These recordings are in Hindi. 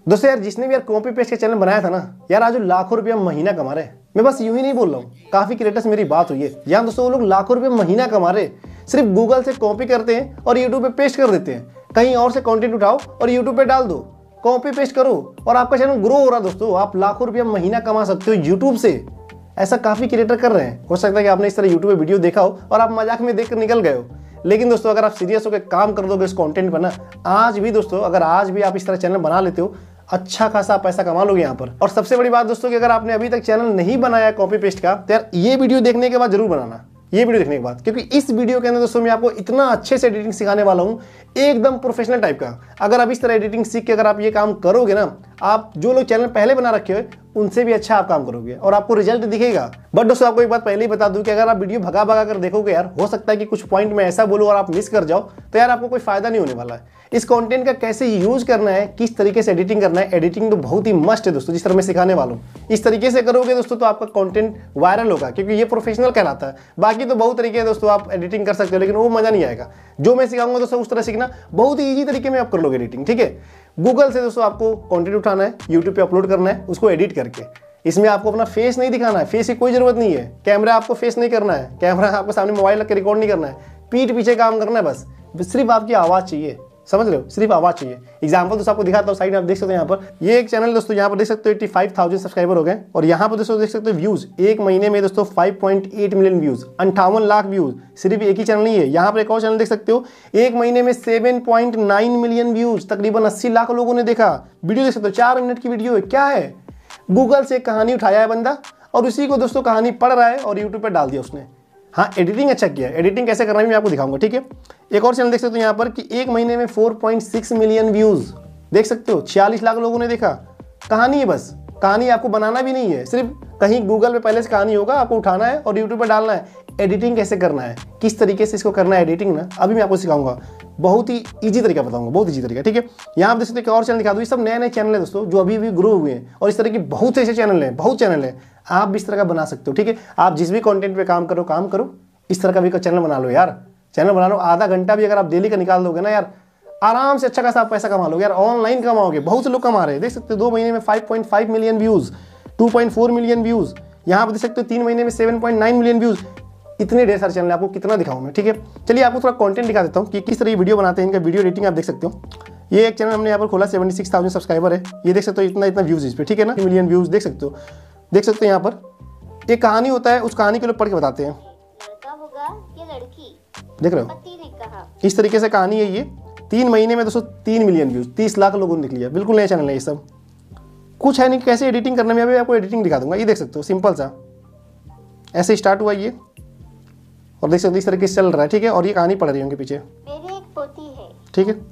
दोस्तों यार जिसने भी यार कॉपी पेस्ट का चैनल बनाया था ना यार, आज लाखों रुपया महीना कमा रहे हैं। मैं बस यूं ही नहीं बोल रहा हूँ, काफी क्रिएटर्स मेरी बात हुई है यहाँ दोस्तों, वो लोग लाखों रुपये महीना कमा रहे, सिर्फ गूगल से कॉपी करते हैं और यूट्यूब पे पेस्ट कर देते हैं। कहीं और से कंटेंट उठाओ और यूट्यूब पे डाल दो, कॉपी पेस्ट करो और आपका चैनल ग्रो हो रहा है दोस्तों। आप लाखों रुपया महीना कमा सकते हो यूट्यूब से। ऐसा काफी क्रिएटर कर रहे हैं। हो सकता है कि आपने इस तरह यूट्यूब पे वीडियो देखा हो और आप मजाक में देख कर निकल गए हो, लेकिन दोस्तों अगर आप सीरियस होकर काम कर दोगे इस कंटेंट पर ना, आज भी दोस्तों अगर आज भी आप इस तरह चैनल बना लेते हो, अच्छा खासा पैसा कमा लोगे यहाँ पर। और सबसे बड़ी बात दोस्तों कि अगर आपने अभी तक चैनल नहीं बनाया कॉपी पेस्ट का, तो यार ये वीडियो देखने के बाद जरूर बनाना, ये वीडियो देखने के बाद, क्योंकि इस वीडियो के अंदर दोस्तों मैं आपको इतना अच्छे से एडिटिंग सिखाने वाला हूँ, एकदम प्रोफेशनल टाइप का। अगर आप इस तरह एडिटिंग सीख के अगर आप ये काम करोगे ना, आप जो लोग चैनल पहले बना रखे हो उनसे भी अच्छा आप काम करोगे और आपको रिजल्ट दिखेगा। बट दोस्तों आपको एक बात पहले ही बता दूं कि अगर आप वीडियो भगा भगा कर देखोगे यार, हो सकता है कि कुछ पॉइंट में ऐसा बोलूं और आप मिस कर जाओ, तो यार आपको कोई फायदा नहीं होने वाला है। इस कंटेंट का कैसे यूज करना है, किस तरीके से एडिटिंग करना है, एडिटिंग तो बहुत ही मस्ट है दोस्तों, जिस तरह मैं सिखाने वाला हूँ। इस तरीके से करोगे दोस्तों तो आपका कंटेंट वायरल होगा, क्योंकि ये प्रोफेशनल कहलाता है। बाकी तो बहुत तरीके हैं दोस्तों, आप एडिटिंग कर सकते हो, लेकिन वो मजा नहीं आएगा। जो मैं सिखाऊंगा दोस्तों उस तरह सीखना, बहुत ही ईजी तरीके में आप कर लोगे एडिटिंग। ठीक है, गूगल से दोस्तों आपको कंटेंट उठाना है, यूट्यूब पे अपलोड करना है, उसको एडिट करके। इसमें आपको अपना फेस नहीं दिखाना है, फेस की कोई जरूरत नहीं है, कैमरा आपको फेस नहीं करना है, कैमरा आपको सामने मोबाइल रख के रिकॉर्ड नहीं करना है, पीठ पीछे काम करना है, बस सिर्फ आपकी आवाज चाहिए। समझ रहे हो, सिर्फ आवाज चाहिए। एग्जांपल दोस्तों आपको दिखाता हूँ, साइड में आप देख सकते हो यहाँ पर, ये एक चैनल दोस्तों यहाँ पर देख सकते हो 85,000 सब्सक्राइबर हो गए, और यहाँ पर दोस्तों देख सकते हो व्यूज एक महीने में दोस्तों 5.8 मिलियन व्यूज, 58 लाख व्यूज। सिर्फ एक ही चैनल नहीं है, यहाँ पर एक और चैनल देख सकते हो, एक महीने में 7.9 मिलियन व्यूज, तकरीबन 80 लाख लोगों ने देखा। वीडियो देख सकते हो, 4 मिनट की वीडियो है। क्या है, गूगल से कहानी उठाया है बंदा और उसी को दोस्तों कहानी पढ़ रहा है और यूट्यूब पर डाल दिया उसने। हाँ, एडिटिंग अच्छा किया है, एडिटिंग कैसे करना है मैं आपको दिखाऊंगा। ठीक है, एक और चैनल देख सकते हो यहाँ पर कि एक महीने में 4.6 मिलियन व्यूज, देख सकते हो 46 लाख लोगों ने देखा। कहानी है, बस कहानी आपको बनाना भी नहीं है, सिर्फ कहीं गूगल पे पहले से कहानी होगा, आपको उठाना है और यूट्यूब पर डालना है। एडिटिंग कैसे करना है, किस तरीके से इसको करना है एडिटिंग ना, अभी मैं आपको सिखाऊंगा। बहुत ही ईजी तरीका बताऊंगा, बहुत ईजी तरीका। ठीक है, यहाँ आप देख सकते हो और चैनल दिखा दूँ, ये सब नए नए चैनल है दोस्तों जो अभी भी ग्रो हुए हैं, और इस तरह के बहुत ऐसे चैनल हैं, बहुत चैनल है। आप भी इस तरह का बना सकते हो। ठीक है, आप जिस भी कंटेंट पे काम करो, इस तरह का भी चैनल बना लो यार। चैनल बना लो, आधा घंटा भी अगर आप डेली का निकाल दोगे ना यार, आराम से अच्छा खासा आप पैसा कमा लोगे यार, ऑनलाइन कमाओगे। बहुत से लोग कमा रहे हैं, देख सकते हो 2 महीने में 5.5 मिलियन व्यूज, 2.4 मिलियन व्यूज, यहाँ पर देख सकते हो 3 महीने में 7.9 मिलियन व्यूज। इतने ढेर सारे चैनल, आपको कितना दिखाऊं मैं। ठीक है, चलिए आपको थोड़ा कंटेंट दिखा देता हूँ कि किस तरह वीडियो बनाते हैं, इनका वीडियो एडिटिंग आप देख सकते हो। ये एक चैनल हमने यहाँ पर खोला, 76,000 सब्सक्राइबर है, ये देख सकते हो इतना व्यूज इस पर। ठीक है ना, मिलियन व्यूज देख सकते हो। यहाँ पर एक कहानी होता है, उस कहानी को लोग पढ़ के बताते हैं, देख रहे हो, इस तरीके से कहानी है ये। 3 महीने में दोस्तों 3 मिलियन व्यूज, 30 लाख लोगों ने देख लिया। बिल्कुल नया चैनल है ये सब, कुछ है नहीं। कैसे एडिटिंग करना, मैं अभी आपको एडिटिंग दिखा दूंगा। ये देख सकते हो, सिंपल सा ऐसे स्टार्ट हुआ ये, और देख सकते हो इस तरीके से चल रहा है। ठीक है, और ये कहानी पढ़ रही है उनके पीछे, मेरी एक पोती है। ठीक है,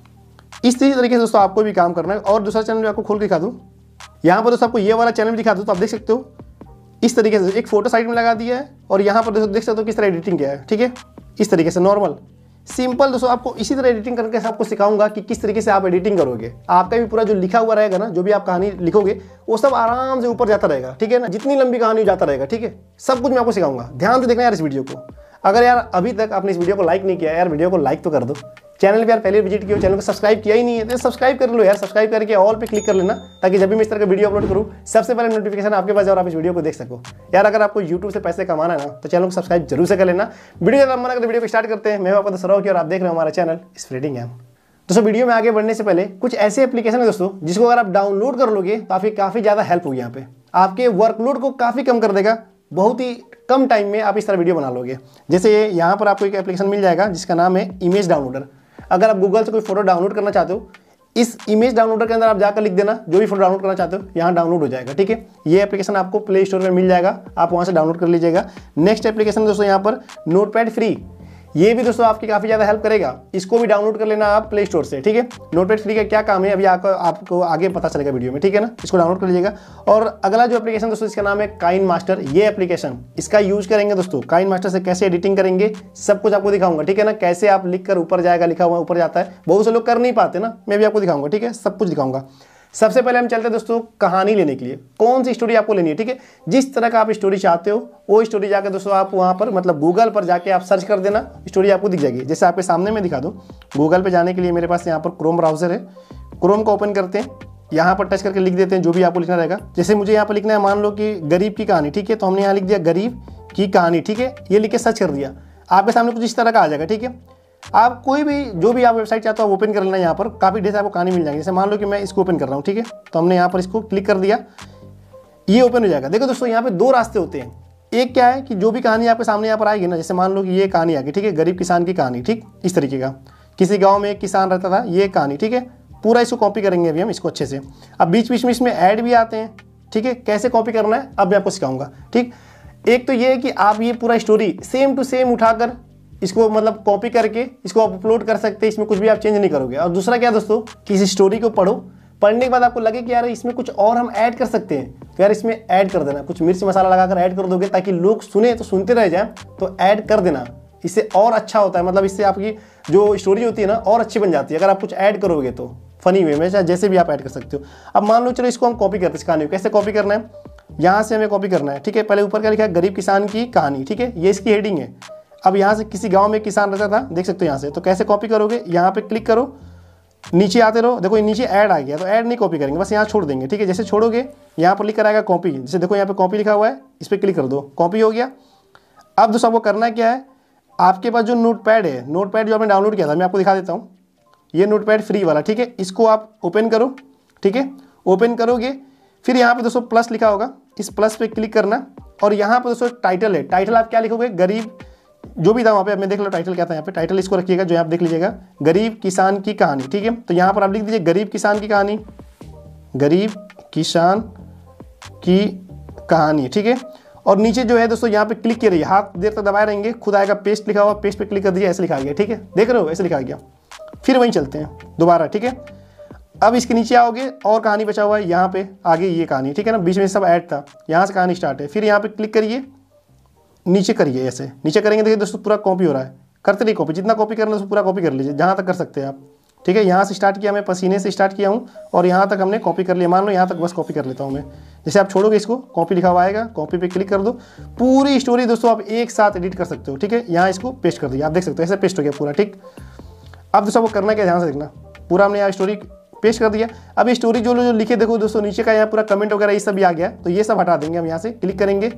इस तरीके से दोस्तों आपको भी काम करना है। और दूसरा चैनल भी आपको खोल के दिखा दूँ, यहाँ पर दोस्तों आपको ये वाला चैनल भी दिखा दूँ, तो आप देख सकते हो इस तरीके से एक फोटो साइड में लगा दिया है, और यहाँ पर दोस्तों देख सकते हो किस तरह एडिटिंग किया है। ठीक है, इस तरीके से नॉर्मल सिंपल दोस्तों आपको इसी तरह एडिटिंग करके आपको सिखाऊंगा कि किस तरीके से आप एडिटिंग करोगे। आपका भी पूरा जो लिखा हुआ रहेगा ना, जो भी आप कहानी लिखोगे वो सब आराम से ऊपर जाता रहेगा। ठीक है ना, जितनी लंबी कहानी जाता रहेगा। ठीक है, सब कुछ मैं आपको सिखाऊंगा, ध्यान से देखना यार इस वीडियो को। अगर यार अभी तक आपने इस वीडियो को लाइक नहीं किया यार, वीडियो को लाइक तो कर दो। चैनल पे यार पहले विजिट किया, चैनल को सब्सक्राइब किया ही नहीं है तो सब्सक्राइब कर लो यार, सब्सक्राइब करके ऑल पे क्लिक कर लेना, ताकि जब भी मैं इस तरह का वीडियो अपलोड करूँ सबसे पहले नोटिफिकेशन आपके पास और आप इस वीडियो को देख सको। यार अगर आपको यूट्यूब से पैसे कमाना है ना, तो चैनल को सब्सक्राइब जरूर से कर लेना। वीडियो ज़्यादा लंबा ना, वीडियो को स्टार्ट करते हैं। मैं आपको सराव की और आप देख रहे हो हमारा चैनल स्प्रेडिंग है। दोस्तों वीडियो में आगे बढ़ने से पहले कुछ ऐसे एप्लीकेशन है दोस्तों, जिसको अगर आप डाउनलोड कर लोगे तो काफ़ी ज़्यादा हेल्प होगी। यहाँ पे आपके वर्कलोड को काफ़ी कम कर देगा, बहुत ही कम टाइम में आप इस तरह वीडियो बना लोगे। जैसे यहाँ पर आपको एक एप्लीकेशन मिल जाएगा जिसका नाम है इमेज डाउनलोडर। अगर आप गूगल से कोई फोटो डाउनलोड करना चाहते हो, इस इमेज डाउनलोडर के अंदर आप जाकर लिख देना जो भी फोटो डाउनलोड करना चाहते हो, यहाँ डाउनलोड हो जाएगा। ठीक है, ये एप्लीकेशन आपको प्ले स्टोर में मिल जाएगा, आप वहाँ से डाउनलोड कर लीजिएगा। नेक्स्ट एप्लीकेशन दोस्तों यहाँ पर नोटपैड फ्री, ये भी दोस्तों आपकी काफ़ी ज़्यादा हेल्प करेगा। इसको भी डाउनलोड कर लेना आप प्ले स्टोर से। ठीक है, नोटपैड फ्री का क्या काम है अभी आपको आगे पता चलेगा वीडियो में। ठीक है ना, इसको डाउनलोड कर लीजिएगा। और अगला जो एप्लीकेशन दोस्तों, इसका नाम है काइन मास्टर। ये एप्लीकेशन इसका यूज करेंगे दोस्तों, काइन मास्टर से कैसे एडिटिंग करेंगे सब कुछ आपको दिखाऊंगा। ठीक है ना, कैसे आप लिख कर ऊपर जाएगा, लिखा हुआ ऊपर जाता है, बहुत से लोग कर नहीं पाते ना, मैं भी आपको दिखाऊंगा। ठीक है, सब कुछ दिखाऊंगा। सबसे पहले हम चलते हैं दोस्तों कहानी लेने के लिए, कौन सी स्टोरी आपको लेनी है। ठीक है, जिस तरह का आप स्टोरी चाहते हो वो स्टोरी जाकर दोस्तों आप वहाँ पर मतलब गूगल पर जाके आप सर्च कर देना, स्टोरी आपको दिख जाएगी। जैसे आपके सामने मैं दिखा दूँ, गूगल पे जाने के लिए मेरे पास यहाँ पर क्रोम ब्राउजर है, क्रोम को ओपन करते हैं। यहाँ पर टच करके लिख देते हैं जो भी आपको लिखना रहेगा। जैसे मुझे यहाँ पर लिखना है, मान लो कि गरीब की कहानी, ठीक है, तो हमने यहाँ लिख दिया गरीब की कहानी, ठीक है, ये लिख के सर्च कर दिया, आपके सामने कुछ इस तरह का आ जाएगा, ठीक है। आप कोई भी जो भी आप वेबसाइट चाहते हो ओपन कर लेना, यहाँ पर काफ़ी ढेर से आपको कहानी मिल जाएगी। जैसे मान लो कि मैं इसको ओपन कर रहा हूँ, ठीक है, तो हमने यहाँ पर इसको क्लिक कर दिया, ये ओपन हो जाएगा। देखो दोस्तों, यहाँ पे दो रास्ते होते हैं। एक क्या है कि जो भी कहानी आपके सामने यहाँ पर आएगी ना, जैसे मान लो कि ये कहानी आ गई, ठीक है, गरीब किसान की कहानी, ठीक, इस तरीके का, किसी गाँव में एक किसान रहता था, ये कहानी, ठीक है, पूरा इसको कॉपी करेंगे अभी हम इसको अच्छे से। अब बीच बीच में इसमें ऐड भी आते हैं, ठीक है, कैसे कॉपी करना है अब मैं आपको सिखाऊंगा, ठीक। एक तो ये है कि आप ये पूरा स्टोरी सेम टू सेम उठाकर इसको मतलब कॉपी करके इसको आप अपलोड कर सकते हैं, इसमें कुछ भी आप चेंज नहीं करोगे। और दूसरा क्या दोस्तों कि इस स्टोरी को पढ़ो, पढ़ने के बाद आपको लगे कि यार इसमें कुछ और हम ऐड कर सकते हैं, तो यार इसमें ऐड कर देना, कुछ मिर्च मसाला लगाकर ऐड कर दोगे ताकि लोग सुने तो सुनते रह जाए, तो ऐड कर देना, इससे और अच्छा होता है। मतलब इससे आपकी जो स्टोरी होती है ना और अच्छी बन जाती है अगर आप कुछ ऐड करोगे तो, फनी वे में, चाहे जैसे भी आप ऐड कर सकते हो। अब मान लो चलो इसको हम कॉपी करते हैं, कहानी को कैसे कॉपी करना है, यहाँ से हमें कॉपी करना है, ठीक है। पहले ऊपर क्या लिखा है, गरीब किसान की कहानी, ठीक है, ये इसकी हेडिंग है। अब यहाँ से किसी गांव में एक किसान रहता था, देख सकते हो यहाँ से, तो कैसे कॉपी करोगे, यहाँ पे क्लिक करो, नीचे आते रहो, देखो नीचे ऐड आ गया, तो ऐड नहीं कॉपी करेंगे, बस यहाँ छोड़ देंगे, ठीक है। जैसे छोड़ोगे यहाँ पर लिख कर आएगा कॉपी, जैसे देखो यहाँ पे कॉपी लिखा हुआ है, इस पर क्लिक कर दो, कॉपी हो गया। अब दोस्तों आपको करना क्या है, आपके पास जो नोटपैड है, नोटपैड जो आपने डाउनलोड किया था, मैं आपको दिखा देता हूँ, ये नोटपैड फ्री वाला, ठीक है, इसको आप ओपन करो, ठीक है। ओपन करोगे फिर यहाँ पे दोस्तों प्लस लिखा होगा, इस प्लस पे क्लिक करना, और यहाँ पे दोस्तों टाइटल है, टाइटल आप क्या लिखोगे, गरीब जो भी था वहाँ पे, मैं देख लो टाइटल क्या था यहाँ पे, टाइटल इसको रखिएगा जो आप देख लीजिएगा, गरीब किसान की कहानी, ठीक है। तो यहाँ पर आप लिख दीजिए गरीब किसान की कहानी, गरीब किसान की कहानी, ठीक है। और नीचे जो है दोस्तों यहाँ पे क्लिक किए रहिए, हाथ देर तक दबाए रहेंगे, खुद आएगा पेस्ट लिखा हुआ, पेस्ट पे क्लिक कर दीजिए, ऐसे लिखा गया, ठीक है, देख रहे हो ऐसे लिखा गया। फिर वहीं चलते हैं दोबारा, ठीक है। अब इसके नीचे आओगे और कहानी बचा हुआ है, यहाँ पे आगे ये कहानी, ठीक है ना, बीच में सब ऐड था, यहाँ से कहानी स्टार्ट है। फिर यहाँ पे क्लिक करिए, नीचे करिए, ऐसे नीचे करेंगे, देखिए दोस्तों पूरा कॉपी हो रहा है, करते नहीं कॉपी, जितना कॉपी करना है पूरा कॉपी कर लीजिए, जहाँ तक कर सकते हैं आप, ठीक है। यहाँ से स्टार्ट किया, मैं पसीने से स्टार्ट किया हूँ और यहाँ तक हमने कॉपी कर लिया, मान लो यहाँ तक बस कॉपी कर लेता हूँ मैं। जैसे आप छोड़ोगे इसको, कॉपी लिखा हुआ आएगा, कॉपी पे क्लिक कर दो, पूरी स्टोरी दोस्तों आप एक साथ एडिट कर सकते हो, ठीक है। यहाँ इसको पेस्ट कर दिया, आप देख सकते हो ऐसे पेस्ट हो गया पूरा, ठीक। अब दोस्तों आपको करना क्या, ध्यान से देखना, पूरा हमने यहाँ स्टोरी पेस्ट कर दिया। अब ये स्टोरी जो लिखे देखो दोस्तों नीचे का, यहाँ पूरा कमेंट वगैरह ये सब भी आ गया, तो ये सब हटा देंगे हम। यहाँ से क्लिक करेंगे,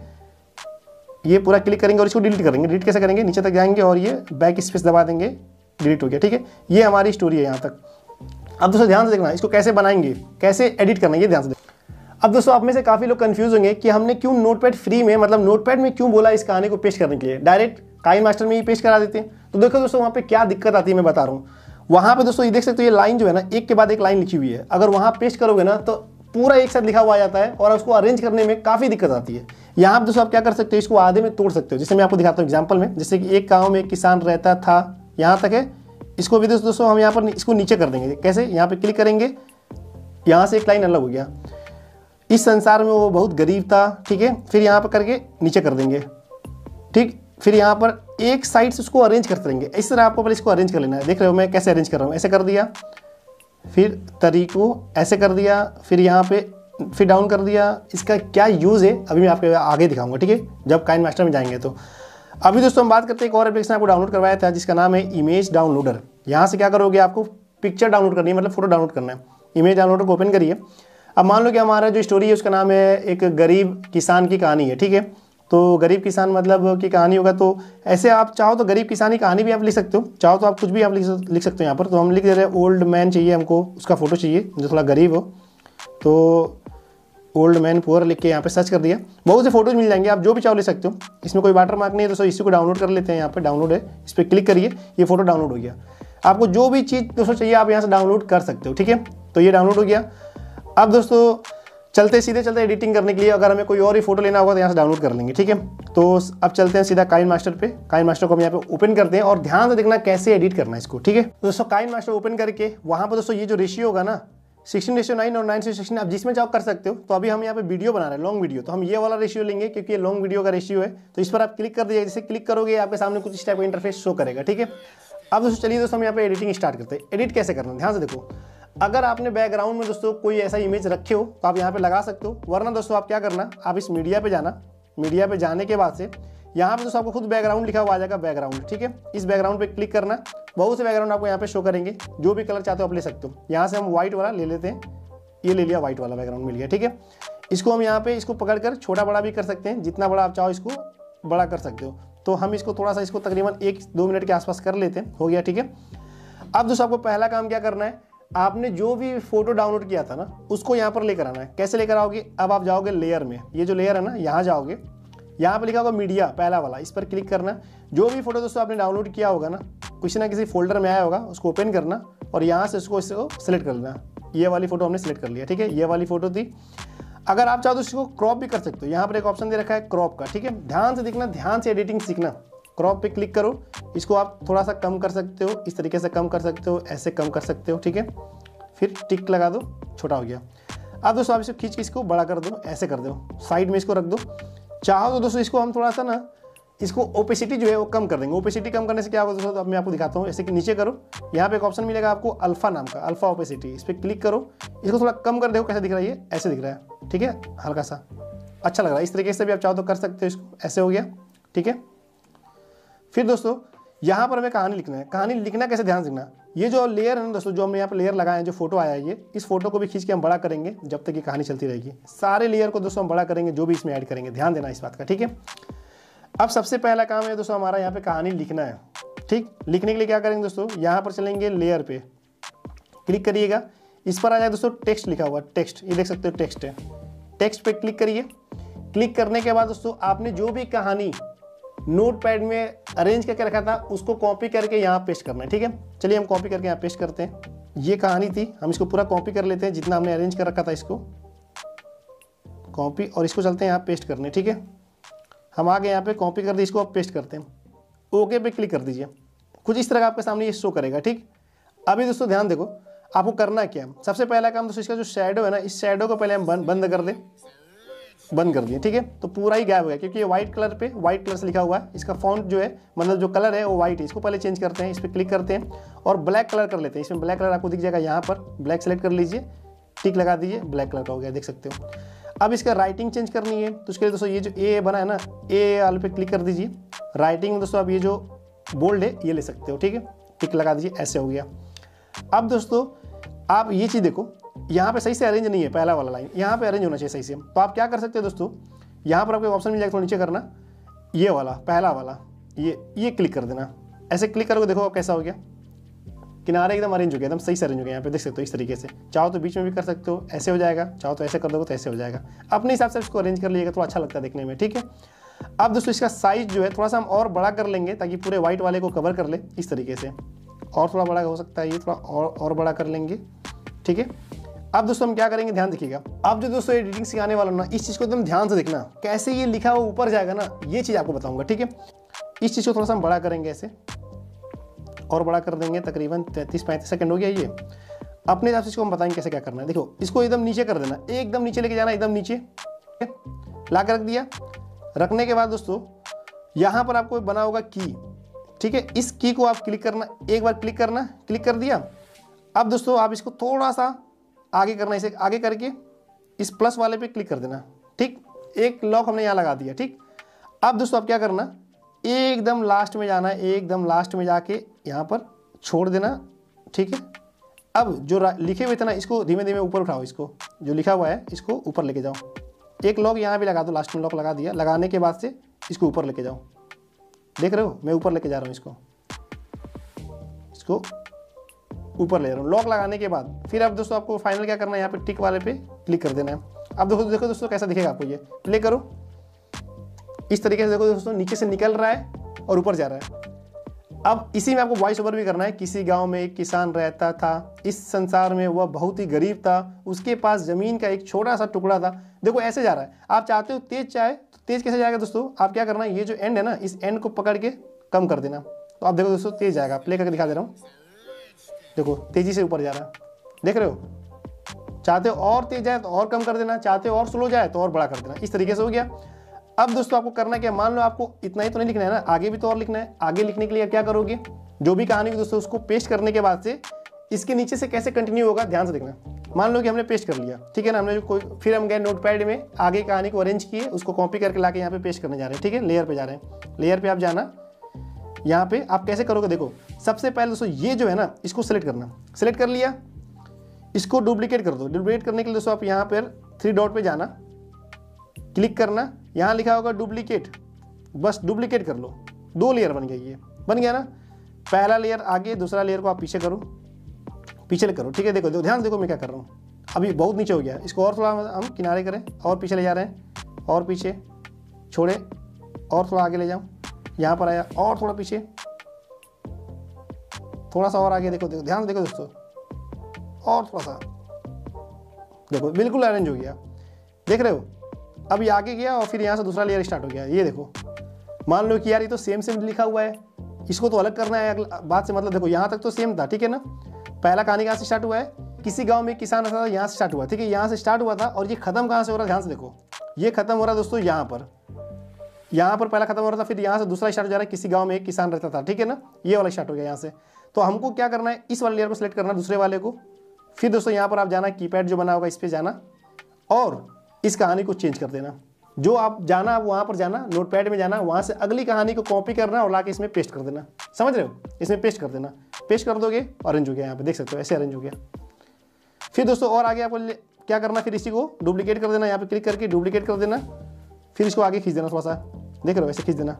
ये पूरा क्लिक करेंगे और इसको डिलीट करेंगे। डिलीट कैसे करेंगे, नीचे तक जाएंगे और ये बैक स्पेस दबा देंगे, डिलीट हो गया, ठीक है। ये हमारी स्टोरी है यहाँ तक। अब दोस्तों ध्यान से देखना, इसको कैसे बनाएंगे, कैसे एडिट करना है, ये ध्यान से देखना। अब दोस्तों आप में से काफ़ी लोग कंफ्यूज होंगे कि हमने क्यों नोटपैड फ्री में, मतलब नोटपैड में क्यों बोला इस कहानी को पेस्ट करने के लिए, डायरेक्ट काइनमास्टर में ही पेस्ट करा देते हैं। तो देखो दोस्तों वहाँ पे क्या दिक्कत आती है मैं बता रहा हूँ। वहाँ पे दोस्तों ये देख सकते हो, ये लाइन जो है ना, एक के बाद एक लाइन लिखी हुई है, अगर वहाँ पेस्ट करोगे ना तो पूरा एक साथ लिखा हुआ आ जाता है और उसको अरेंज करने में काफ़ी दिक्कत आती है। यहाँ पे दोस्तों आप क्या कर सकते हो, इसको आधे में तोड़ सकते हो, जैसे मैं आपको दिखाता हूँ एग्जाम्पल में। जैसे कि एक गाँव में एक किसान रहता था, यहाँ तक है, इसको भी दोस्तों हम यहाँ पर इसको नीचे कर देंगे। कैसे, यहाँ पे क्लिक करेंगे, यहाँ से एक लाइन अलग हो गया, इस संसार में वो बहुत गरीब था, ठीक है। फिर यहाँ पर करके नीचे कर देंगे, ठीक। फिर यहाँ पर एक साइड से उसको अरेंज करते रहेंगे, इस तरह आपको पहले इसको अरेंज कर लेना है। देख रहे हो मैं कैसे अरेंज कर रहा हूँ, ऐसे कर दिया, फिर तरीको ऐसे कर दिया, फिर यहाँ पे फिर डाउन कर दिया। इसका क्या यूज़ है अभी मैं आपको आगे दिखाऊंगा, ठीक है, जब काइनमास्टर में जाएंगे। तो अभी दोस्तों हम बात करते हैं एक और एप्लीकेशन आपको डाउनलोड करवाया था जिसका नाम है इमेज डाउनलोडर। यहाँ से क्या करोगे, आपको पिक्चर डाउनलोड करनी है, मतलब फोटो डाउनलोड करना है। इमेज डाउनलोडर को ओपन करिए। अब मान लो कि हमारा जो स्टोरी है उसका नाम है एक गरीब किसान की कहानी है, ठीक है। तो गरीब किसान मतलब की कहानी होगा, तो ऐसे आप चाहो तो गरीब किसान की कहानी भी आप लिख सकते हो, चाहो तो आप कुछ भी आप लिख सकते हो यहाँ पर। तो हम लिख दे रहे हैं ओल्ड मैन चाहिए हमको, उसका फोटो चाहिए जो थोड़ा गरीब हो, तो ओल्ड मैन पुअर लिख के यहाँ पे सर्च कर दिया, बहुत से फोटोज मिल जाएंगे, आप जो भी चाहो ले सकते हो, इसमें कोई वाटर मार्क नहीं है। दोस्तों इसी को डाउनलोड कर लेते हैं, यहाँ पे डाउनलोड है, इस पर क्लिक करिए, ये फोटो डाउनलोड हो गया। आपको जो भी चीज़ दोस्तों चाहिए आप यहाँ से डाउनलोड कर सकते हो, ठीक है। तो ये डाउनलोड हो गया। अब दोस्तों सीधे चलते एडिटिंग करने के लिए, अगर हमें कोई और ही फोटो लेना होगा तो यहाँ से डाउनलोड कर लेंगे, ठीक है। तो अब चलते हैं सीधा काइनमास्टर पे। काइनमास्टर को हम यहाँ पे ओपन करते हैं और ध्यान से देखना कैसे एडिट करना है इसको, ठीक है। दोस्तों काइनमास्टर ओपन करके वहाँ पर दोस्तों ये जो रेशियो होगा ना 16:9 और 9:16, आप जिसमें चाहो कर सकते हो। तो अभी हम यहाँ पे वीडियो बना रहे हैं, लॉन्ग वीडियो, तो हम ये वाला रेशियो लेंगे क्योंकि ये लॉन्ग वीडियो का रेशियो है। तो इस पर आप क्लिक कर दीजिए, जैसे क्लिक करोगे आपके सामने कुछ इस टाइप का इंटरफेस शो करेगा, ठीक है। अब दोस्तों चलिए दोस्तों हम यहाँ पे एडिटिंग स्टार्ट करते हैं। एडिट कैसे करना है ध्यान से देखो। अगर आपने बैकग्राउंड में दोस्तों कोई ऐसा इमेज रखे हो तो आप यहाँ पे लगा सकते हो, वरना दोस्तों आप क्या करना, आप इस मीडिया पे जाना। मीडिया पे जाने के बाद से यहाँ पे दोस्तों आपको खुद बैकग्राउंड लिखा हुआ आ जाएगा, बैकग्राउंड, ठीक है। इस बैकग्राउंड पे क्लिक करना, बहुत से बैकग्राउंड आपको यहाँ पे शो करेंगे, जो भी कलर चाहते हो आप ले सकते हो। यहाँ से हम व्हाइट वाला ले लेते हैं, ये ले लिया, व्हाइट वाला बैकग्राउंड मिल गया। ठीक है, इसको हम यहाँ पे इसको पकड़कर छोटा बड़ा भी कर सकते हैं, जितना बड़ा आप चाहो इसको बड़ा कर सकते हो। तो हम इसको थोड़ा सा इसको तकरीबन 1-2 मिनट के आसपास कर लेते हैं, हो गया। ठीक है, अब दोस्तों आपको पहला काम क्या करना है, आपने जो भी फोटो डाउनलोड किया था ना उसको यहाँ पर लेकर आना है। कैसे लेकर आओगे, अब आप जाओगे लेयर में, ये जो लेयर है ना यहाँ जाओगे, यहाँ पर लिखा होगा मीडिया पहला वाला, इस पर क्लिक करना। जो भी फोटो दोस्तों आपने डाउनलोड किया होगा ना, किसी ना किसी फोल्डर में आया होगा, उसको ओपन करना और यहाँ से इसको सेलेक्ट कर लेना। ये वाली फोटो हमने सेलेक्ट कर लिया। ठीक है, ये वाली फोटो थी। अगर आप चाहो तो इसको क्रॉप भी कर सकते हो, यहाँ पर एक ऑप्शन दे रखा है क्रॉप का। ठीक है, ध्यान से देखना, ध्यान से एडिटिंग सीखना। क्रॉप पे क्लिक करो, इसको आप थोड़ा सा कम कर सकते हो, इस तरीके से कम कर सकते हो, ऐसे कम कर सकते हो। ठीक है, फिर टिक लगा दो, छोटा हो गया। अब दोस्तों आप इसको खींच के इसको बड़ा कर दो, ऐसे कर दो, साइड में इसको रख दो। चाहो तो दोस्तों इसको हम थोड़ा सा ना इसको ओपेसिटी जो है वो कम कर देंगे। ओपेसिटी कम करने से क्या होगा दोस्तों, तो अब मैं आपको दिखाता हूँ। ऐसे कि नीचे करो, यहाँ पे एक ऑप्शन मिलेगा आपको अल्फा नाम का, अल्फा ओपेसिटी, इस पर क्लिक करो, इसको थोड़ा कम कर देखो कैसे दिख रहा है, ये ऐसे दिख रहा है। ठीक है, हल्का सा अच्छा लग रहा है। इस तरीके से भी आप चाहो तो कर सकते हो इसको, ऐसे हो गया। ठीक है, फिर दोस्तों यहाँ पर हमें कहानी लिखना है। कहानी लिखना कैसे, ध्यान सीखना। ये जो लेयर है ना दोस्तों, जो हमने यहाँ पर लेयर लगाए हैं, जो फोटो आया है ये, इस फोटो को भी खींच के हम बड़ा करेंगे जब तक ये कहानी चलती रहेगी। सारे लेयर को दोस्तों हम बड़ा करेंगे, जो भी इसमें ऐड करेंगे, ध्यान देना इस बात का। ठीक है, अब सबसे पहला काम है दोस्तों हमारा यहाँ पे कहानी लिखना है। ठीक, लिखने के लिए क्या करेंगे दोस्तों, यहाँ पर चलेंगे लेयर पे, क्लिक करिएगा, इस पर आ जाए दोस्तों टेक्स्ट लिखा हुआ, टेक्स्ट, ये देख सकते हो टेक्स्ट है। टेक्स्ट पे क्लिक करिए। क्लिक करने के बाद दोस्तों आपने जो भी कहानी नोटपैड में अरेंज करके रखा था उसको कॉपी करके यहाँ पेस्ट करना है। ठीक है, चलिए हम कॉपी करके यहाँ पेस्ट करते हैं। ये कहानी थी, हम इसको पूरा कॉपी कर लेते हैं, जितना हमने अरेंज कर रखा था इसको कॉपी, और इसको चलते हैं यहाँ पेस्ट करने। ठीक है, हम आगे यहाँ पे कॉपी कर दी, इसको अब पेस्ट करते हैं। ओके पे क्लिक कर दीजिए, कुछ इस तरह का आपके सामने ये शो करेगा। ठीक, अभी दोस्तों ध्यान देखो, आपको करना क्या है। सबसे पहला काम दोस्तों, इसका जो शैडो है ना, इस शैडो को पहले हम बंद कर दें, बंद कर दिए। ठीक है, तो पूरा ही गायब हो गया, क्योंकि ये व्हाइट कलर पे व्हाइट कलर से लिखा हुआ है। इसका फॉन्ट जो है, मतलब जो कलर है वो व्हाइट है। इसको पहले चेंज करते हैं, इस पर क्लिक करते हैं और ब्लैक कलर कर लेते हैं। इसमें ब्लैक कलर आपको दिख जाएगा, यहाँ पर ब्लैक सेलेक्ट कर लीजिए, टिक लगा दीजिए, ब्लैक कलर का हो गया, देख सकते हो। अब इसका राइटिंग चेंज करनी है, तो उसके लिए दोस्तों ये जो ए बना है ना, ए वाले पे क्लिक कर दीजिए। राइटिंग में दोस्तों आप ये जो बोल्ड है ये ले सकते हो। ठीक है, टिक लगा दीजिए, ऐसे हो गया। अब दोस्तों आप ये चीज़ देखो, यहाँ पे सही से अरेंज नहीं है, पहला वाला लाइन यहाँ पे अरेंज होना चाहिए सही से। तो आप क्या कर सकते हो दोस्तों, यहाँ पर आपको ऑप्शन मिल जाएगा, थोड़ा नीचे करना, ये वाला पहला वाला, ये क्लिक कर देना। ऐसे क्लिक करोगे, देखो कैसा हो गया, किनारे एकदम अरेंज हो गया, एकदम सही से अरेंज हो गया। यहाँ पे देख सकते हो इस तरीके से। चाहो तो बीच में भी कर सकते हो, ऐसे हो जाएगा, चाहो तो ऐसे कर दोगे तो ऐसे हो जाएगा। अपने हिसाब से इसको अरेंज कर लीजिएगा, तो अच्छा लगता है देखने में। ठीक है, अब दोस्तों इसका साइज जो है थोड़ा सा हम और बड़ा कर लेंगे, ताकि पूरे व्हाइट वाले को कवर कर ले, इस तरीके से। और थोड़ा बड़ा हो सकता है, ये थोड़ा और बड़ा कर लेंगे। ठीक है, अब दोस्तों हम क्या करेंगे, ध्यान देखिएगा। अब जो दोस्तों एडिटिंग सिखाने वाला ना, इस चीज़ को एकदम ध्यान से देखना, कैसे ये लिखा हुआ ऊपर जाएगा ना, ये चीज़ आपको बताऊंगा। ठीक है, इस चीज़ को थोड़ा सा हम बड़ा करेंगे, ऐसे और बड़ा कर देंगे, तकरीबन 33-35 सेकंड हो गया ये। अपने हिसाब से इसको हम बताएंगे कैसे क्या करना है। देखो, इसको एकदम नीचे कर देना, एकदम नीचे लेके जाना, एकदम नीचे ला कर रख दिया। रखने के बाद दोस्तों यहाँ पर आपको बना होगा की। ठीक है, इस की को आप क्लिक करना, एक बार क्लिक करना, क्लिक कर दिया। अब दोस्तों आप इसको थोड़ा सा आगे करना, इसे आगे करके इस प्लस वाले पे क्लिक कर देना। ठीक, एक लॉक हमने यहाँ लगा दिया। ठीक, अब दोस्तों आप क्या करना, एकदम लास्ट में जाना है, एकदम लास्ट में जाके यहाँ पर छोड़ देना। ठीक है, अब जो लिखे हुए थे ना, इसको धीमे धीमे ऊपर उठाओ, इसको जो लिखा हुआ है इसको ऊपर लेके जाओ। एक लॉक यहाँ भी लगा दो, लास्ट में लॉक लगा दिया। लगाने के बाद से इसको ऊपर लेके जाओ, देख रहे हो, मैं ऊपर लेके जा रहा हूँ इसको ऊपर ले रहा हूँ। लॉक लगाने के बाद फिर अब दोस्तों आपको फाइनल क्या करना है, यहाँ पे टिक वाले पे क्लिक कर देना है। अब देखो दोस्तों कैसा दिखेगा आपको, ये प्ले करो, इस तरीके से देखो दोस्तों, नीचे से निकल रहा है और ऊपर जा रहा है। अब इसी में आपको वॉइस ओवर भी करना है। किसी गांव में एक किसान रहता था, इस संसार में वह बहुत ही गरीब था, उसके पास जमीन का एक छोटा सा टुकड़ा था। देखो ऐसे जा रहा है। आप चाहते हो तेज चाहे तो तेज कैसे जाएगा दोस्तों, आप क्या करना है, ये जो एंड है ना, इस एंड को पकड़ के कम कर देना। तो आप देखो दोस्तों तेज जाएगा। प्ले करके दिखा दे रहा हूँ, देखो तेजी से ऊपर जा रहा है, देख रहे हो। चाहते हो और तेज जाए तो और कम कर देना, चाहते हो और स्लो जाए तो और बड़ा कर देना। इस तरीके से हो गया। अब दोस्तों आपको करना क्या, मान लो आपको इतना ही तो नहीं लिखना है ना, आगे भी तो और लिखना है। आगे लिखने के लिए क्या करोगे, जो भी कहानी दोस्तों उसको पेस्ट करने के बाद से इसके नीचे से कैसे कंटिन्यू होगा, ध्यान से देखना। मान लो कि हमने पेस्ट कर लिया, ठीक है ना, हमने कोई, फिर हम गए नोटपैड में, आगे कहानी को अरेंज किए, उसको कॉपी करके लाके यहाँ पे पेस्ट करने जा रहे हैं। ठीक है, लेयर पे जा रहे हैं। लेयर पे आप जाना, यहाँ पे आप कैसे करोगे, देखो सबसे पहले दोस्तों ये जो है ना, इसको सेलेक्ट करना। सेलेक्ट कर लिया, इसको डुप्लीकेट कर दो। डुप्लीकेट करने के लिए दोस्तों आप यहाँ पर 3 डॉट पे जाना, क्लिक करना, यहाँ लिखा होगा डुप्लीकेट, बस डुप्लीकेट कर लो। 2 लेयर बन गई, ये बन गया ना। पहला लेयर आगे, दूसरा लेयर को आप पीछे करो, पीछे करो, ठीक है। देखो ध्यान देखो मैं क्या कर रहा हूँ, अभी बहुत नीचे हो गया, इसको और थोड़ा हम किनारे करें और पीछे ले जा रहे हैं, और पीछे छोड़े और थोड़ा आगे ले जाऊँ, यहाँ पर आया और थोड़ा पीछे, थोड़ा सा और आगे, देखो देखो ध्यान देखो दोस्तों, और थोड़ा सा, देखो बिल्कुल अरेंज हो गया, देख रहे हो। अब ये आगे गया और फिर यहाँ से दूसरा लेयर स्टार्ट हो गया, ये देखो। मान लो कि यार ये तो सेम सेम लिखा हुआ है, इसको तो अलग करना है अगला बात से, मतलब देखो यहाँ तक तो सेम था, ठीक है ना। पहला कहानी कहाँ से स्टार्ट हुआ है, किसी गांव में किसान रहता था, यहाँ से स्टार्ट हुआ, ठीक है, यहाँ से स्टार्ट हुआ था। और ये खत्म कहाँ से हो रहा है, ध्यान से देखो, ये खत्म हो रहा है दोस्तों यहाँ पर, यहाँ पर पहला खत्म हो रहा था, फिर यहाँ से दूसरा स्टार्ट हो जा रहा है, किसी गाँव में एक किसान रहता था, ठीक है ना, ये वाला स्टार्ट हो गया यहाँ से। तो हमको क्या करना है, इस वाले लेयर को सिलेक्ट करना, दूसरे वाले को। फिर दोस्तों यहाँ पर आप जाना, कीपैड जो बना होगा इस पर जाना और इस कहानी को चेंज कर देना। जो आप जाना आप वहाँ पर जाना, नोटपैड में जाना, वहाँ से अगली कहानी को कॉपी करना और लाके इसमें पेस्ट कर देना, समझ रहे हो, इसमें पेस्ट कर देना। पेस्ट कर दोगे, अरेंज हो गया, यहाँ पे देख सकते हो ऐसे अरेंज हो गया। फिर दोस्तों और आगे आपको क्या करना, फिर इसी को डुप्लीकेट कर देना, यहाँ पे क्लिक करके डुप्लीकेट कर देना, फिर इसको आगे खींच देना थोड़ा सा, देख रहे हो ऐसे खींच देना।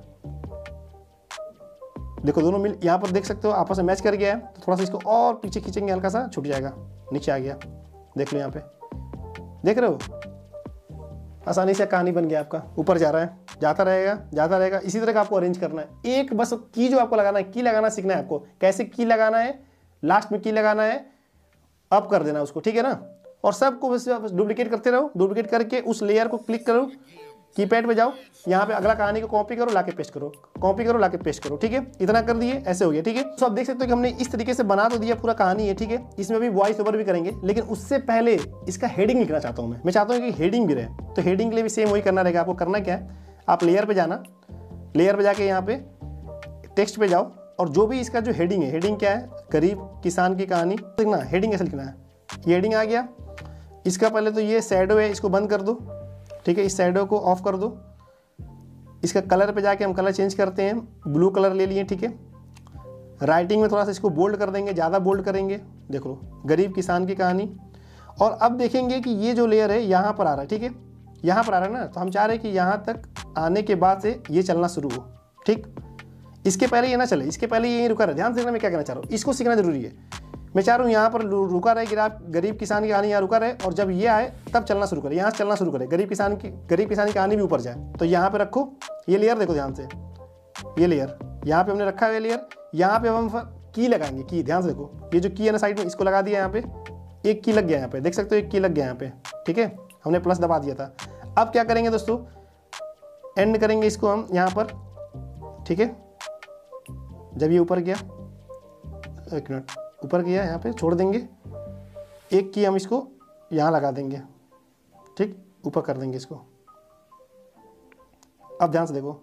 देखो दोनों मिल यहाँ पर देख सकते हो आपस में मैच कर गया है, तो थोड़ा सा इसको और पीछे खींचेंगे, हल्का सा छूट जाएगा, नीचे आ गया, देख लो यहाँ पे, देख रहे हो, आसानी से कहानी बन गया आपका। ऊपर जा रहा है, जाता रहेगा, इसी तरह का आपको अरेंज करना है। एक बस की जो आपको लगाना है, की लगाना सीखना है आपको, कैसे की लगाना है, लास्ट में की लगाना है, अब कर देना उसको, ठीक है ना। और सबको बस डुप्लीकेट करते रहो, डुप्लीकेट करके उस लेयर को क्लिक करो, कीपैड पे जाओ, यहाँ पे अगला कहानी को कॉपी करो, लाके पेस्ट करो, कॉपी करो, लाके पेस्ट करो, ठीक है। इतना कर दिए, ऐसे हो गया, ठीक है। तो आप देख सकते हो कि हमने इस तरीके से बना तो दिया पूरा कहानी है, ठीक है। इसमें भी वॉइस ओवर भी करेंगे, लेकिन उससे पहले इसका हेडिंग लिखना चाहता हूँ मैं चाहता हूँ कि हेडिंग भी रहे। तो हेडिंग के लिए भी सेम वही करना रहेगा। आपको करना क्या है, आप लेयर पे जाना, लेयर पे जाके यहाँ पे टेक्स्ट पे जाओ और जो भी इसका जो हेडिंग है, हेडिंग क्या है, गरीब किसान की कहानी लिखना है। हेडिंग ऐसे लिखना है, ये हेडिंग आ गया। इसका पहले तो ये शैडो है, इसको बंद कर दो, ठीक है, इस शैडो को ऑफ कर दो। इसका कलर पे जाके हम कलर चेंज करते हैं, ब्लू कलर ले लिए, ठीक है। राइटिंग में थोड़ा सा इसको बोल्ड कर देंगे, ज़्यादा बोल्ड करेंगे, देख लो, गरीब किसान की कहानी। और अब देखेंगे कि ये जो लेयर है यहाँ पर आ रहा है, ठीक है, यहाँ पर आ रहा है ना, तो हम चाह रहे हैं कि यहाँ तक आने के बाद से ये चलना शुरू हो, ठीक। इसके पहले ये ना चले, इसके पहले ये रुका रहे। ध्यान से देखना मैं क्या कहना चाह रहा हूँ, इसको सीखना जरूरी है। मैं चाह रहा हूँ यहाँ पर रुका रहे, गरीब किसान की कहानी यहाँ रुका रहे, और जब ये आए तब चलना शुरू करे, यहाँ से चलना शुरू करे, गरीब किसान की कहानी भी ऊपर जाए। तो यहाँ पे रखो ये लेयर, देखो ध्यान से, ये लेयर यहाँ पे हमने रखा है, लेयर यहाँ पे हम की लगाएंगे, की ध्यान से देखो, ये जो की है ना साइड में, इसको लगा दिया, यहाँ पे एक की लग गया, यहाँ पे देख सकते हो एक की लग गया यहाँ पे, ठीक है, हमने प्लस दबा दिया था। अब क्या करेंगे दोस्तों, एंड करेंगे इसको हम यहाँ पर, ठीक है। जब ये ऊपर गया, एक मिनट, ऊपर गया, यहाँ पे छोड़ देंगे, एक की हम इसको यहाँ लगा देंगे, ठीक, ऊपर कर देंगे इसको। अब ध्यान से देखो,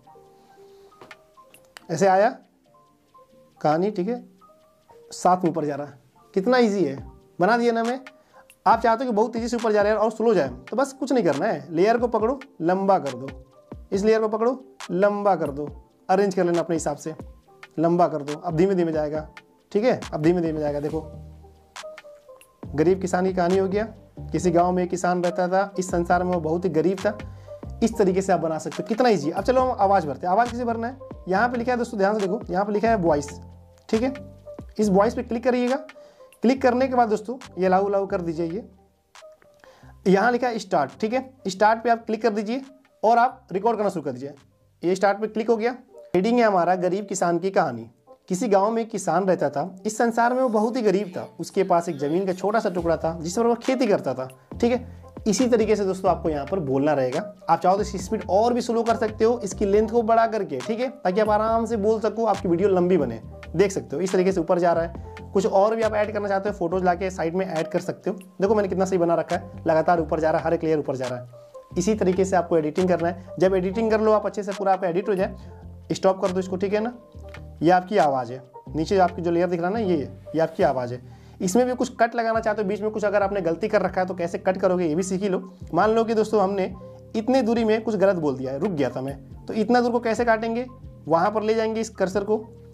ऐसे आया कहानी, ठीक है, साथ में ऊपर जा रहा है। कितना इजी है, बना दिया ना मैं। आप चाहते हो कि बहुत तेजी से ऊपर जा रहे हैं और स्लो जाए, तो बस कुछ नहीं करना है, लेयर को पकड़ो, लंबा कर दो, इस लेयर को पकड़ो, लंबा कर दो, अरेंज कर लेना अपने हिसाब से, लंबा कर दो। अब धीमे धीमे जाएगा, ठीक है, अब धीमे धीमे जाएगा। देखो, गरीब किसान की कहानी हो गया। किसी गांव में एक किसान रहता था, इस संसार में वो बहुत ही गरीब था। इस तरीके से आप बना सकते हो, कितना इजी। अब चलो हम आवाज़ भरते हैं। आवाज़ किसे भरना है, यहाँ पे लिखा है दोस्तों, ध्यान से देखो, यहाँ पे लिखा है वॉइस, ठीक है। इस वॉइस पे क्लिक करिएगा। क्लिक करने के बाद दोस्तों ये लाऊ लाऊ कर दीजिए, ये यहाँ लिखा है स्टार्ट, ठीक है। स्टार्ट पे आप क्लिक कर दीजिए और आप रिकॉर्ड करना शुरू कर दीजिए। ये स्टार्ट पे क्लिक हो गया। हेडिंग है हमारा गरीब किसान की कहानी। किसी गांव में एक किसान रहता था, इस संसार में वो बहुत ही गरीब था। उसके पास एक जमीन का छोटा सा टुकड़ा था जिस पर वो खेती करता था, ठीक है। इसी तरीके से दोस्तों आपको यहाँ पर बोलना रहेगा। आप चाहो तो इसकी स्पीड और भी स्लो कर सकते हो, इसकी लेंथ को बढ़ा करके, ठीक है, ताकि आप आराम से बोल सको, आपकी वीडियो लंबी बने। देख सकते हो इस तरीके से ऊपर जा रहा है। कुछ और भी आप ऐड करना चाहते हो, फोटोज लाके साइड में ऐड कर सकते हो। देखो मैंने कितना सही बना रखा है, लगातार ऊपर जा रहा है, हर एक लेयर ऊपर जा रहा है। इसी तरीके से आपको एडिटिंग करना है। जब एडिटिंग कर लो आप अच्छे से, पूरा आपका एडिट हो जाए, स्टॉप कर दो इसको, ठीक है ना। ये आपकी आवाज़ है, नीचे आपकी जो लेयर दिख रहा है ना, ये आपकी आवाज़ है। इसमें भी कुछ कट लगाना चाहते हो, बीच में कुछ अगर आपने गलती कर रखा है तो कैसे कट करोगे ये भी सीख ही लो। मान लो कि दोस्तों हमने इतने दूरी में कुछ गलत बोल दिया है, रुक गया था मैं, तो इतना दूर को कैसे काटेंगे, वहाँ पर ले जाएंगे इस कर्सर को,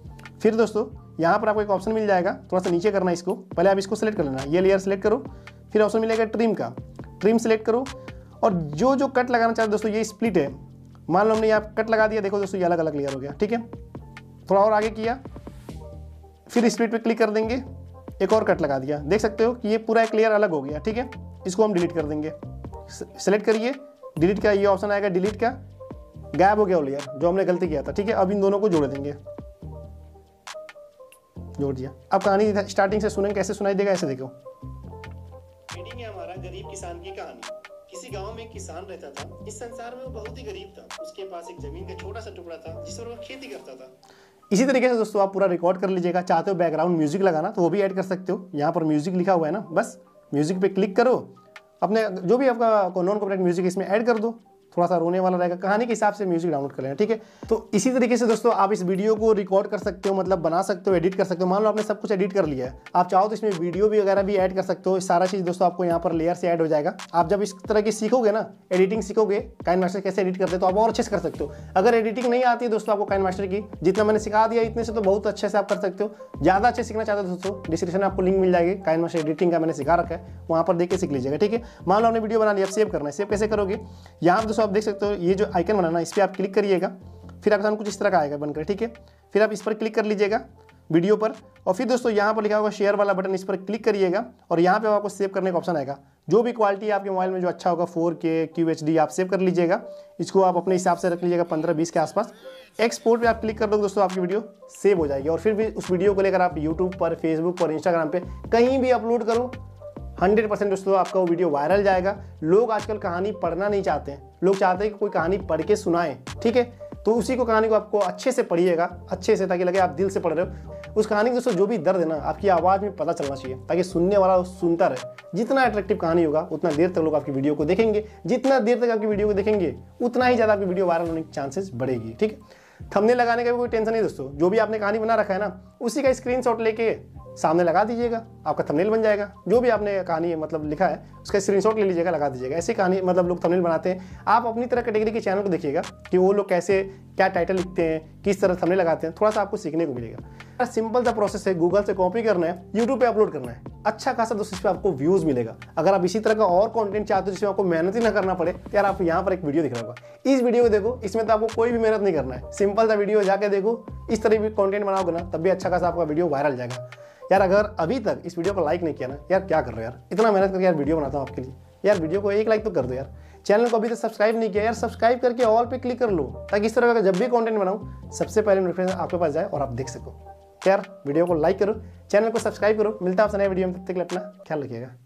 फिर दोस्तों यहाँ पर आपको एक ऑप्शन मिल जाएगा, थोड़ा सा नीचे करना है इसको, पहले आप इसको सेलेक्ट कर लेना, ये लेयर सेलेक्ट करो, फिर ऑप्शन मिलेगा ट्रिम का, ट्रिम सेलेक्ट करो और जो जो कट लगाना चाहते दोस्तों ये स्प्लिट है, मान लो हमने यहाँ कट लगा दिया, देखो दोस्तों ये अलग अलग लेयर हो गया, ठीक है। थोड़ा और आगे किया, फिर स्प्लिट पे क्लिक कर देंगे, एक और कट लगा दिया, देख सकते हो कि ये पूरा एक लेयर अलग हो गया, ठीक है। इसको हम डिलीट कर देंगे, सेलेक्ट करिए, डिलीट का ये ऑप्शन आएगा, डिलीट का, गायब हो गया वो लेयर जो हमने गलती किया था, ठीक है। अब इन दोनों को जोड़ देंगे, जोड़ दिया। अब कहानी स्टार्टिंग से सुनेंगे, कैसे सुनाई देगा ऐसे देखो। मीटिंग है हमारा गरीब किसान की कहानी। किसी गांव में एक किसान रहता था। इस संसार में वो बहुत ही गरीब था। उसके पास एक जमीन का छोटा सा टुकड़ा था जिस पर वो खेती करता था। इसी तरीके से दोस्तों आप पूरा रिकॉर्ड कर लीजिएगा। चाहते हो बैकग्राउंड म्यूजिक लगाना तो वो भी ऐड कर सकते हो, यहाँ पर म्यूजिक लिखा हुआ है ना, बस म्यूजिक पे क्लिक करो, अपने जो भी आपका नॉन कॉपीराइट म्यूजिक इसमें ऐड कर दो, थोड़ा सा रोने वाला रहेगा, कहानी के हिसाब से म्यूजिक डाउनलोड कर लेना, ठीक है। तो इसी तरीके से दोस्तों आप इस वीडियो को रिकॉर्ड कर सकते हो, मतलब बना सकते हो, एडिट कर सकते हो। मान लो आपने सब कुछ एडिट कर लिया है, आप चाहो तो इसमें वीडियो भी वगैरह भी ऐड कर सकते हो। सारा चीज़ दोस्तों आपको यहाँ पर लेयर से ऐड हो जाएगा। आप जब इस तरह की सीखोगे ना, एडिटिंग सीखोगे, काइनमास्टर कैसे एडिट करते हैं, तो आप और अच्छे से कर सकते हो। अगर एडिटिंग नहीं आती है दोस्तों आपको काइनमास्टर की, जितना मैंने सिखा दिया इतने से तो बहुत अच्छे से आप कर सकते हो। ज़्यादा अच्छे सीखना चाहते हो दोस्तों, डिस्क्रिप्शन में आपको लिंक मिल जाएगी, काइनमास्टर एडिटिंग का मैंने सिखा रखा है, वहाँ पर देख के सीख लीजिएगा, ठीक है। मान लो आपने वीडियो बना लिया, अब सेव करना है, सेव कैसे करोगे, यहाँ पर दोस्तों आप देख सकते हो ये जो आइकन बनाना, इस पर आप क्लिक करिएगा, फिर आपके सामने कुछ इस तरह का आएगा बनकर, ठीक है। फिर आप इस पर क्लिक कर लीजिएगा वीडियो पर, और फिर दोस्तों यहाँ पर लिखा होगा शेयर वाला बटन, इस पर क्लिक करिएगा और यहाँ पे आपको सेव करने का ऑप्शन आएगा। जो भी क्वालिटी आपके मोबाइल में जो अच्छा होगा, 4K QHD आप सेव कर लीजिएगा। इसको आप अपने हिसाब से रख लीजिएगा 15-20 के आसपास। एक्सपोर्ट पे आप क्लिक कर दो दोस्तों, आपकी वीडियो सेव हो जाएगी और फिर भी उस वीडियो को लेकर आप यूट्यूब पर, फेसबुक पर, इंस्टाग्राम पर कहीं भी अपलोड करो, 100% दोस्तों आपका वो वीडियो वायरल जाएगा। लोग आजकल कहानी पढ़ना नहीं चाहते हैं, लोग चाहते हैं कि कोई कहानी पढ़ के सुनाए, ठीक है। तो उसी को कहानी को आपको अच्छे से पढ़िएगा, अच्छे से, ताकि लगे आप दिल से पढ़ रहे हो। उस कहानी की दोस्तों जो भी दर्द है ना, आपकी आवाज़ में पता चलना चाहिए, ताकि सुनने वाला सुनता रहे। जितना अट्रैक्टिव कहानी होगा उतना देर तक लोग आपकी वीडियो को देखेंगे, जितना देर तक आपकी वीडियो को देखेंगे उतना ही ज़्यादा आपकी वीडियो वायरल होने की चांसेस बढ़ेगी, ठीक है। थंबनेल लगाने का भी कोई टेंशन नहीं दोस्तों, जो भी आपने कहानी बना रखा है ना, उसी का स्क्रीनशॉट लेके सामने लगा दीजिएगा, आपका थंबनेल बन जाएगा। जो भी आपने कहानी मतलब लिखा है उसका स्क्रीनशॉट ले लीजिएगा, लगा दीजिएगा। ऐसी कहानी मतलब लोग थंबनेल बनाते हैं। आप अपनी तरह कैटेगरी के चैनल को देखिएगा कि वो लोग कैसे क्या टाइटल लिखते हैं, किस तरह थंबनेल लगाते हैं, थोड़ा सा आपको सीखने को मिलेगा। सिंपल सा प्रोसेस है, गूगल से कॉपी करना है, यूट्यूब पे अपलोड करना है, अच्छा खासा दोस्तों इस पर आपको व्यूज़ मिलेगा। अगर आप इसी तरह का और कंटेंट चाहते हो जिसमें आपको मेहनत ही ना करना पड़े, तो यार आप यहाँ पर एक वीडियो दिख रहा होगा, इस वीडियो को देखो, इसमें तो आपको कोई भी मेहनत नहीं करना है, सिंपल सा वीडियो जाके देखो, इस तरह भी कंटेंट बनाओगे ना तब भी अच्छा खासा आपका वीडियो वायरल जाएगा। यार अगर अभी तक इस वीडियो को लाइक नहीं किया ना, यार क्या कर रहे हो यार, इतना मेहनत करके यार वीडियो बनाता हूँ आपके लिए, यार वीडियो को एक लाइक तो कर दो यार। चैनल को अभी तक सब्सक्राइब नहीं किया यार, सब्सक्राइब करके ऑल पे क्लिक कर लो, ताकि इस तरह का जब भी कंटेंट बनाऊँ सबसे पहले नोटिफिकेशन आपके पास जाए और आप देख सको। यार वीडियो को लाइक करो, चैनल को सब्सक्राइब करो। मिलता है आपसे नए वीडियो में, तब तक के लिए अपना ख्याल रखिएगा।